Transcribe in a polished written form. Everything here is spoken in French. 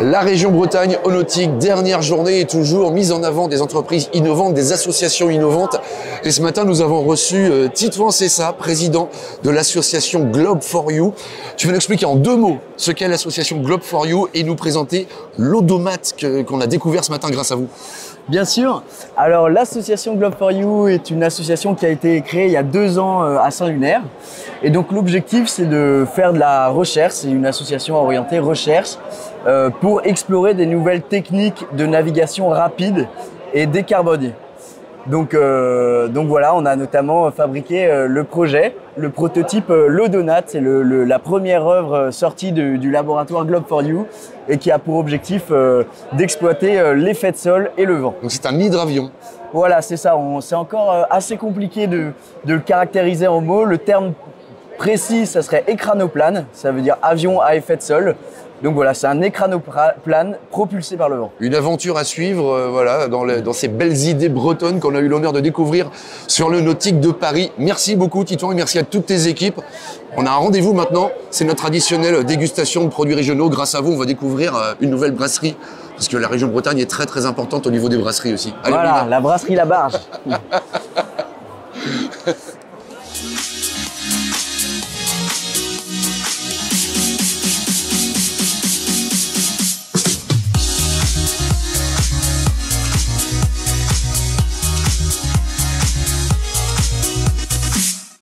La région Bretagne au nautique, dernière journée et toujours mise en avant des entreprises innovantes, des associations innovantes. Et ce matin, nous avons reçu Titouan Cessa, président de l'association Globe4You. Tu vas nous expliquer en 2 mots ce qu'est l'association Globe4You et nous présenter l'odomate qu'on a découvert ce matin grâce à vous. Bien sûr. Alors l'association Globe4You est une association qui a été créée il y a 2 ans à Saint-Lunaire. Et donc l'objectif c'est de faire de la recherche, c'est une association orientée recherche pour explorer des nouvelles techniques de navigation rapide et décarbonée. Donc voilà, on a notamment fabriqué le projet, le prototype l'Odonate, c'est la première œuvre sortie du laboratoire Globe4You et qui a pour objectif d'exploiter l'effet de sol et le vent. Donc c'est un hydravion. Voilà, c'est ça, c'est encore assez compliqué de le caractériser en mots. Le terme précis, ça serait écranoplane, ça veut dire avion à effet de sol. Donc voilà, c'est un écranoplane propulsé par le vent. Une aventure à suivre voilà, dans ces belles idées bretonnes qu'on a eu l'honneur de découvrir sur le nautique de Paris. Merci beaucoup Titouan et merci à toutes tes équipes. On a un rendez-vous maintenant, c'est notre traditionnelle dégustation de produits régionaux. Grâce à vous, on va découvrir une nouvelle brasserie parce que la région Bretagne est très très importante au niveau des brasseries aussi. Allez, voilà, la brasserie La Barge.